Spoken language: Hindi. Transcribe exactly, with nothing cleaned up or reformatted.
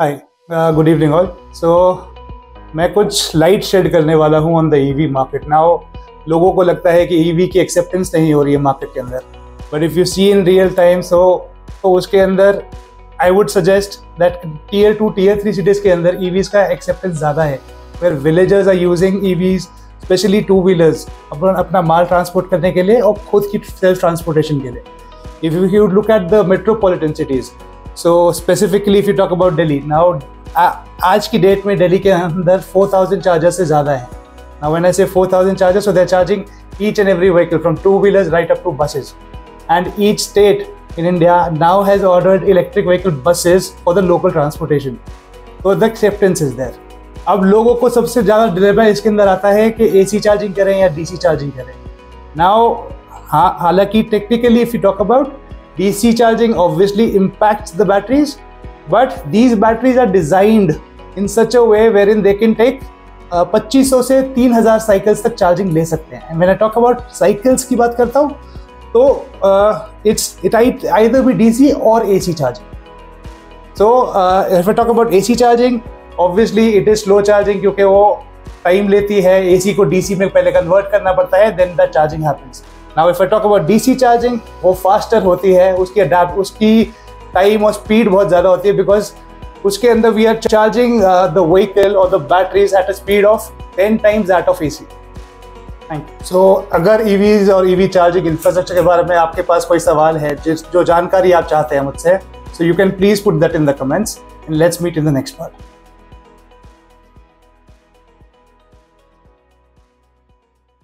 हाय, गुड इवनिंग ऑल। सो मैं कुछ लाइट शेड करने वाला हूँ on the EV market. Now लोगों को लगता है कि ईवी की एक्सेप्टेंस नहीं हो रही है मार्केट के अंदर, but if you see in real time so तो उसके अंदर I would suggest that tier two tier three cities के अंदर ईवीज़ का एक्सेप्टेंस ज़्यादा है, where villagers are using EVs, specially two wheelers अपना अपना माल ट्रांसपोर्ट करने के लिए और खुद की सेल्फ ट्रांसपोर्टेशन के लिए। If you look at the metropolitan cities, so specifically if you talk about Delhi, now आज की डेट में दिल्ली के अंदर four thousand चार्जर्स से ज़्यादा हैं। Now when I say four thousand chargers, so they're charging each and every vehicle from two wheelers right up to buses, and each state in India now has ordered electric vehicle buses for the local transportation, so the acceptance is there। अब लोगों को सबसे ज़्यादा डिलेमा इसके अंदर आता है कि एसी चार्जिंग करें या डीसी चार्जिंग करें। Now हाँ, हालांकि technically if you talk about D C charging obviously impacts the batteries, but these batteries are designed in such a way wherein they can take uh, पच्चीस सौ से तीन हज़ार साइकिल्स तक चार्जिंग ले सकते हैं। When I talk about cycles की बात करता हूँ तो uh, it's it either be D C or A C charging. So uh, if I talk about A C charging, obviously it is slow charging क्योंकि वो टाइम लेती है, A C को D C में पहले कन्वर्ट करना पड़ता है, then the charging happens. Now if I talk about D C charging, वो फास्टर होती है, उसकी अडाप्ट उसकी टाइम और स्पीड बहुत ज़्यादा होती है, बिकॉज उसके अंदर we are charging the vehicle और the batteries at a speed of ten times that of AC. Thank you. So अगर ईवीज और ईवी चार्जिंग इंफ्रास्ट्रक्चर के बारे में आपके पास कोई सवाल है, जिस जो जानकारी आप चाहते हैं मुझसे, so you can please put that in the comments and let's meet in the next part.